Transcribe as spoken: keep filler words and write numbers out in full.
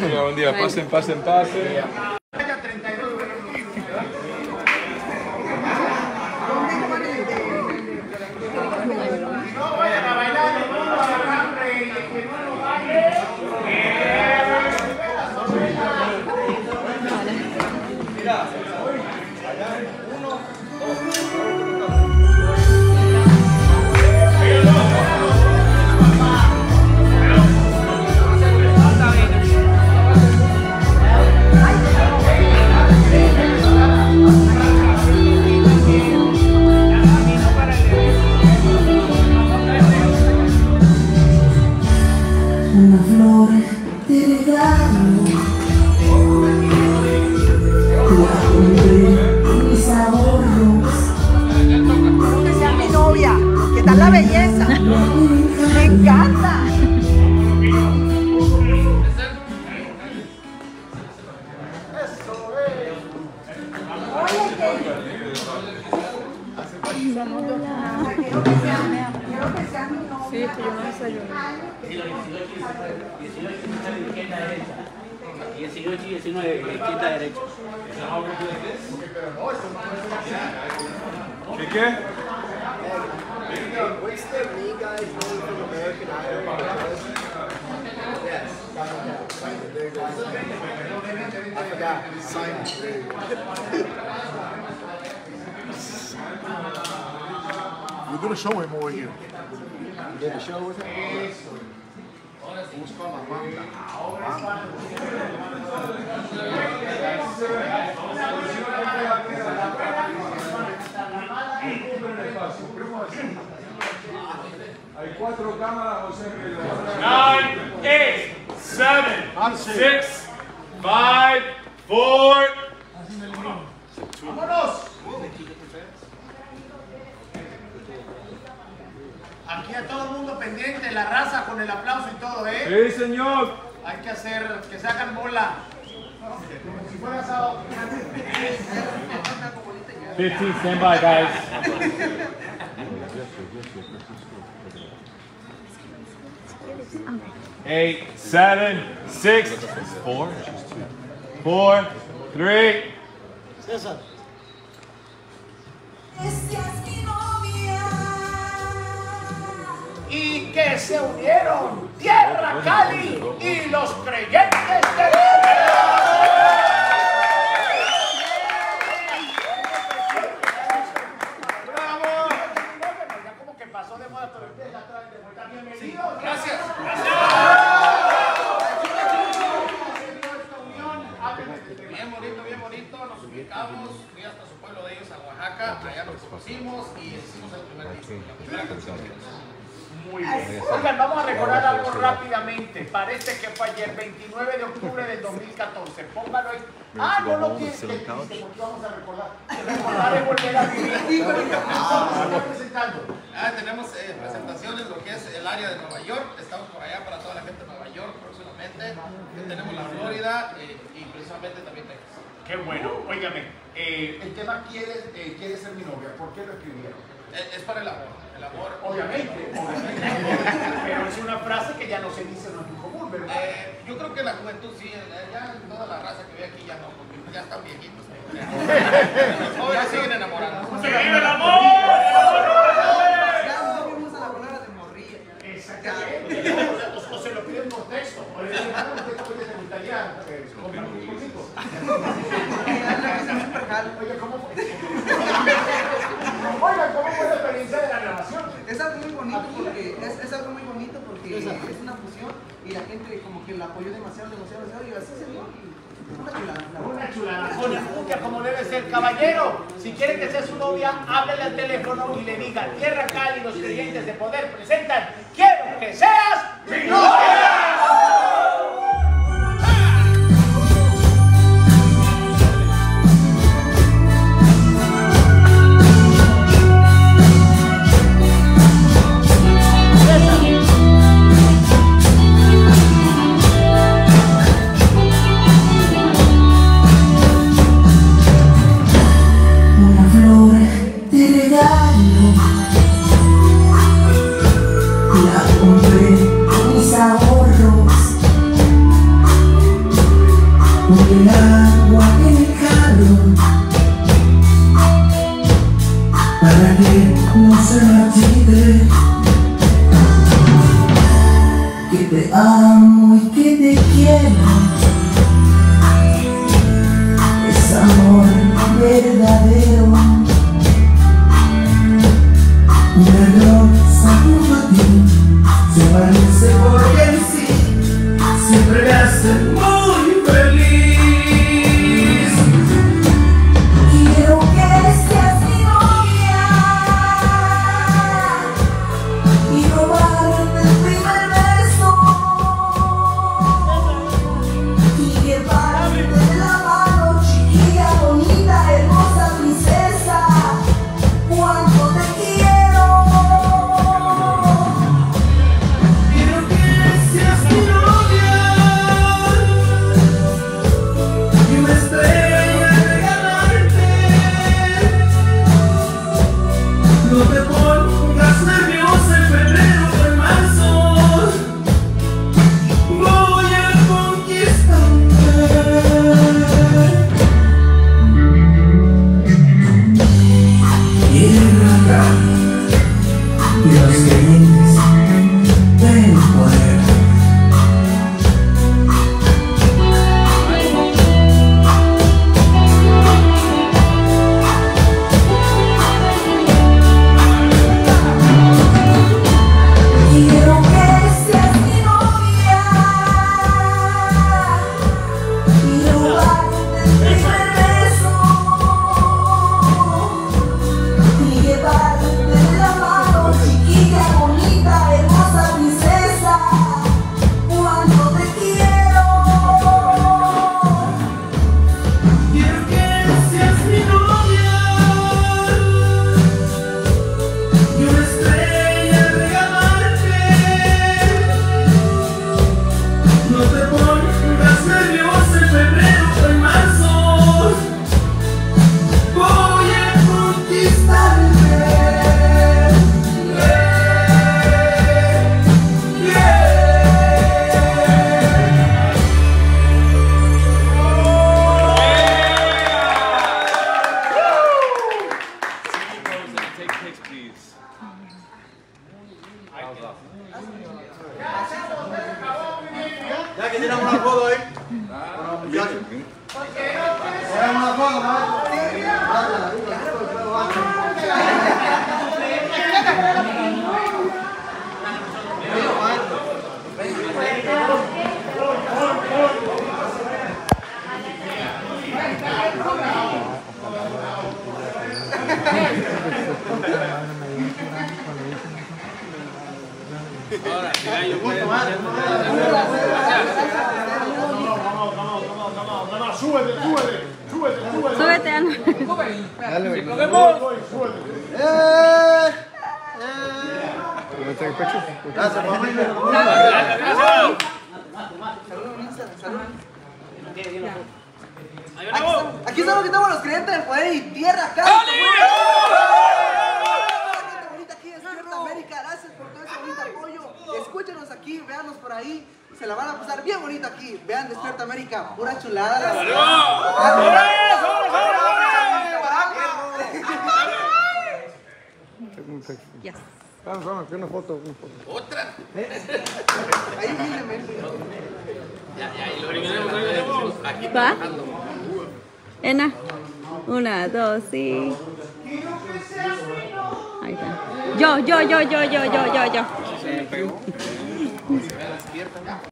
día, buen día. Pasen, pasen, pasen. Una flor te regalo, la compré en mis ahorros. Quiero que sea mi novia, ¿qué tal la belleza? Me encanta. Oye, quiero que sea, quiero que sea mi novia. Sí, que yo no desayuno. dieciocho y diecinueve, izquierda derecha. ¿Qué qué? What's the main guy's name from American Idol? Yes. There you go. I forgot. Simon. There you go. We're gonna show him over here. You did a show with him? Hay cuatro cámaras, José. Nine, eight, seven, six, five, four. ¡Vámonos! Aquí a todo el mundo pendiente, la raza con el aplauso y todo, ¿eh? Sí, señor. Hay que hacer que se hagan bola. Como si fuera sábado. fifteen, stand by, guys. Eight, seven, six, four, four, three. César. Y que se unieron Tierra Cali y los creyentes de ¡bravo! Ya como que pasó de moda, pero ustedes la traen de vuelta. Bienvenidos. Gracias. Bien bonito, bien bonito. Nos ubicamos, fui hasta su pueblo de ellos, a Oaxaca. Allá nos conocimos y hicimos el primer disco. La primera canción. Muy bien. Oigan, vamos a recordar algo rápidamente. Parece que fue ayer, veintinueve de octubre del dos mil catorce. Póngalo ahí. Ah, no lo tienes que decir, porque vamos a recordar. Recordar es volver a vivir. Estamos presentando. Ah, tenemos eh, presentaciones, lo que es el área de Nueva York. Estamos por allá para toda la gente de Nueva York próximamente. Tenemos la Florida eh, y precisamente también Texas. Qué bueno. Óigame, eh, el tema quiere, eh, quiere ser mi novia. ¿Por qué lo escribieron? Es, es para el amor. El amor. Obviamente, obviamente. Pero es una frase que ya no se dice, no es muy común, ¿verdad? Eh, yo creo que la juventud sí, ya toda la raza que ve aquí ya no, porque ya están viejitos. Los jóvenes siguen enamorados. ¡Se vive el amor! Ya no vimos a la palabra de morrilla. Exactamente. O, o se lo piden por texto. O le dicen, no, usted puede ser italiano. Compartir conmigo. Oye, ¿cómo fue? Oigan, ¿cómo fue la experiencia de la grabación? Es algo muy bonito porque es, es algo muy bonito porque es una fusión y la gente como que la apoyó demasiado, demasiado, demasiado y así se dio. Una chulada. Una chulada. Con la cumbia como debe ser. Caballero, si quiere que sea su novia, háblele al teléfono y le diga, Tierra Cali, los creyentes de poder presentan, quiero que seas mi novia. Una flor te regalo, la compré que te amo y que te quiero. Es amor verdadero. Una rosa junto a ti se parece porque en sí siempre me hace muy feliz. Quiero que seas mi novia y robarte el primer beso y llevarte de la mano, chiquilla, bonita, hermosa princesa. Cuánto te quiero. Quiero que seas mi novia y una estrella regalarte. No te pongas nerviosa en febrero o en marzo. Voy a conquistarte. Tierra y los creyentes del poder. Quiero que seas mi novia y robarte el primer beso y llevarte de la mano, chiquilla, bonita, hermosa princesa. Cuánto te quiero. Quiero que seas mi novia y una estrella regalarte. No te pongas nerviosa en febrero o en marzo. Voy a conquistarte. Take pics, please. Ya que tiramos una foto ahí. Muchachos. Tiramos una foto, ¿no? Súbete, súbete, súbete, súbete. Súbete, Ana. Dale, güey. Súbete. ¡Eh! Gracias, mamá. Aquí estamos, aquí estamos los creyentes del poder y tierra acá. Aquí en América, gracias por todo ese bonito apoyo. Escúchenos aquí, véanos por ahí. Se la van a pasar bien bonito aquí. Vean Despierta América, pura chulada. Yes. Vamos, vamos, una foto, una foto. Otra. Ahí viene, Ya, ya, y lo original aquí ¿Va? trabajando. Ena. Una, dos, sí. Ahí está. Yo, yo, yo, yo, yo, yo, yo, yo.